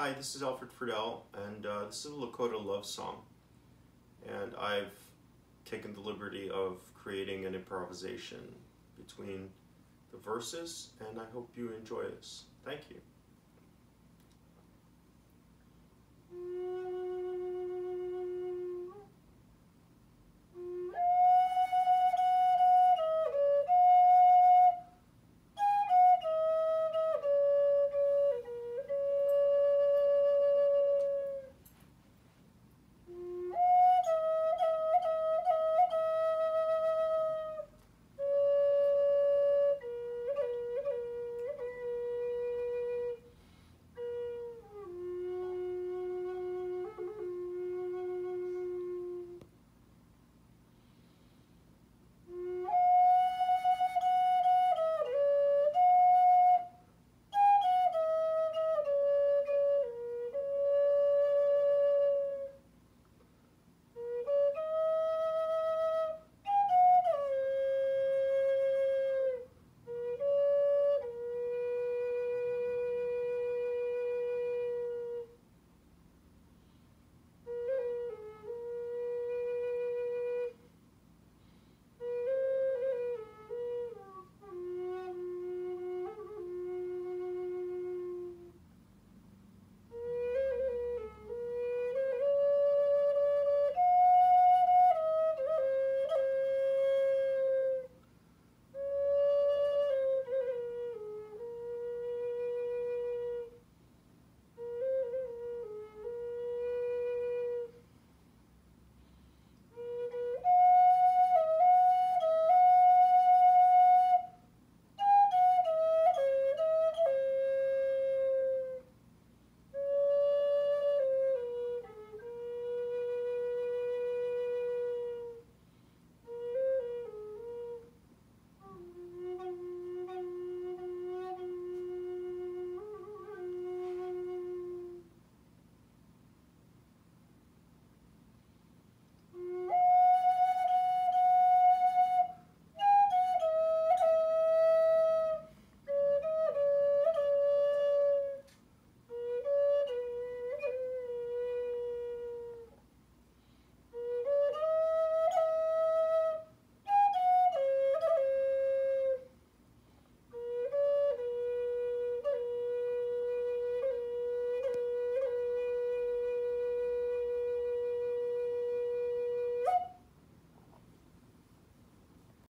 Hi, this is Alfred Friedel, and this is a Lakota love song. And I've taken the liberty of creating an improvisation between the verses, and I hope you enjoy this. Thank you.